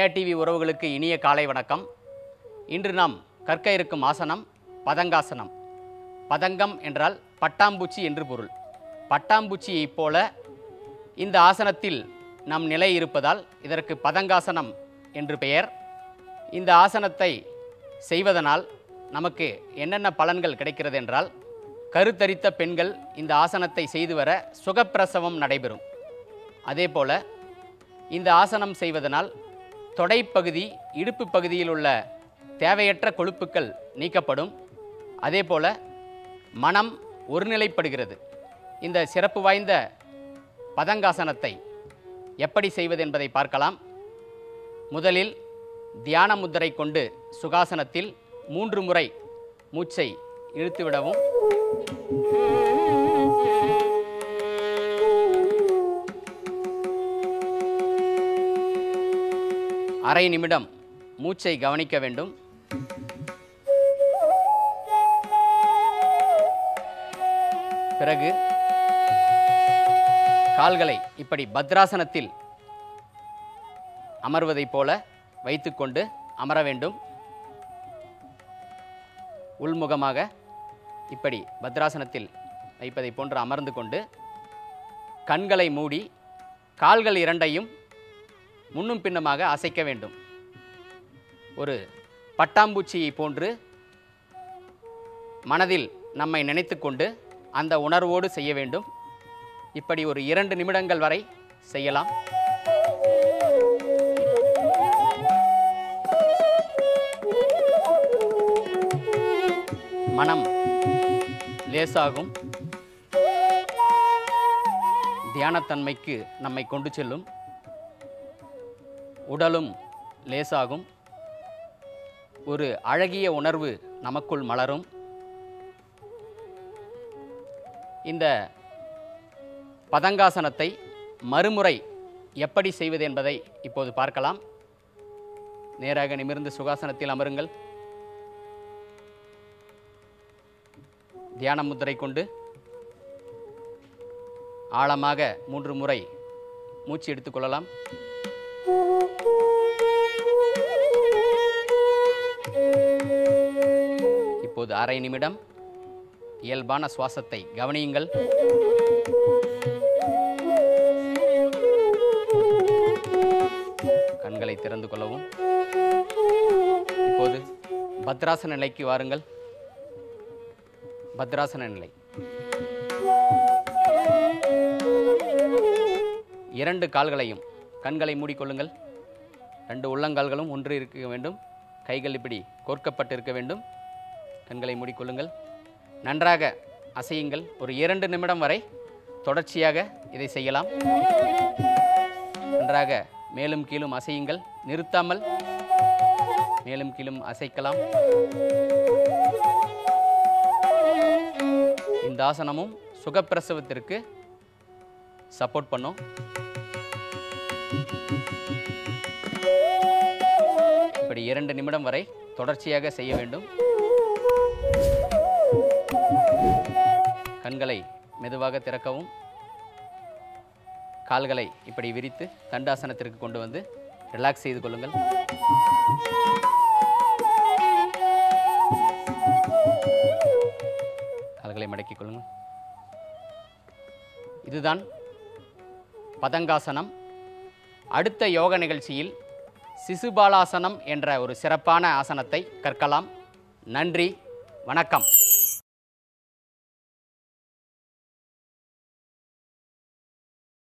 JayaTV உறவுகளுக்கு இனிய காலை வணக்கம். இன்று நாம் கற்க இருக்கும் ஆசனம் பதங்காசனம். பதங்கம் என்றால் பட்டாம்பூச்சி என்று பொருள். பட்டாம்பூச்சியைப் போல இந்த ஆசனத்தில் நம் நிலை இருப்பதால் இதற்கு பதங்காசனம் என்று பெயர். இந்த ஆசனத்தை செய்வதனால் நமக்கு என்னென்ன பலன்கள் கிடைக்கிறது என்றால், கருத்தரித்த பெண்கள் இந்த ஆசனத்தை செய்து வர சுகப்பிரசவம் நடைபெறும். அதேபோல இந்த ஆசனம் செய்வதனால் தொடைப்பகுதி, இடுப்பு பகுதியில் உள்ள தேவையற்ற கொழுப்புக்கள் நீக்கப்படும். அதேபோல மனம் ஒருநிலைப்படுகிறது. இந்த சிறப்பு வாய்ந்த பதங்காசனத்தை எப்படி செய்வது என்பதை பார்க்கலாம். முதலில் தியான முத்திரை கொண்டு சுகாசனத்தில் 3 முறை மூச்சை இழுத்துவிடவும். அரை நிமிடம் மூச்சை கவனிக்க வேண்டும். பிறகு கால்களை இப்படி பத்ராசனத்தில் அமர்வதைப் போல வைத்துக்கொண்டு அமர வேண்டும். உள்முகமாக இப்படி பத்ராசனத்தில் வைப்பதை போன்று அமர்ந்து கொண்டு கண்களை மூடி கால்கள் இரண்டையும் முன்னும் பின்னுமாக அசைக்க வேண்டும். ஒரு பட்டாம்பூச்சியை போன்று மனதில் நம்மை நினைத்து கொண்டு அந்த உணர்வோடு செய்ய வேண்டும். இப்படி ஒரு 2 நிமிடங்கள் வரை செய்யலாம். மனம் லேசாகும், தியானத்தன்மைக்கு நம்மை கொண்டு செல்லும். உடலும் லேசாகும், ஒரு அழகிய உணர்வு நமக்குள் மலரும். இந்த பதங்காசனத்தை மறுமுறை எப்படி செய்வது என்பதை இப்போது பார்க்கலாம். நேராக நிமிர்ந்து சுகாசனத்தில் அமருங்கள். தியான முத்திரை கொண்டு ஆழமாக 3 முறை மூச்சு எடுத்துக்கொள்ளலாம். இப்போது அரை நிமிடம் இயல்பான சுவாசத்தை கவனியுங்கள். கண்களை திறந்து கொள்ளவும். இப்போது பத்ராசன நிலைக்கு வாருங்கள். பத்ராசன நிலை. 2 கால்களையும் கண்களை மூடிக்கொள்ளுங்கள். 2 உள்ளங்கால்களும் ஒன்று இருக்க வேண்டும். கைகள் இப்படி கோர்க்கப்பட்டு இருக்க வேண்டும். கண்களை மூடிக்கொள்ளுங்கள். நன்றாக அசையுங்கள். ஒரு 2 நிமிடம் வரை தொடர்ச்சியாக இதை செய்யலாம். நன்றாக மேலும் கீழும் அசையுங்கள். நிறுத்தாமல் மேலும் கீழும் அசைக்கலாம். இந்த ஆசனமும் சுகப்பிரசவத்திற்கு சப்போர்ட் பண்ணும். இப்படி 2 நிமிடம் வரை தொடர்ச்சியாக செய்ய வேண்டும். கண்களை மெதுவாக திறக்கவும். கால்களை இப்படி விரித்து தண்டாசனத்திற்கு கொண்டு வந்து ரிலாக்ஸ் செய்து கொள்ளுங்கள். கால்களை மடக்கிக் கொள்ளுங்கள். இதுதான் பதங்காசனம். அடுத்த யோக நிகழ்ச்சியில் சிசுபாலாசனம் என்ற ஒரு சிறப்பான ஆசனத்தை கற்கலாம். நன்றி, வணக்கம்.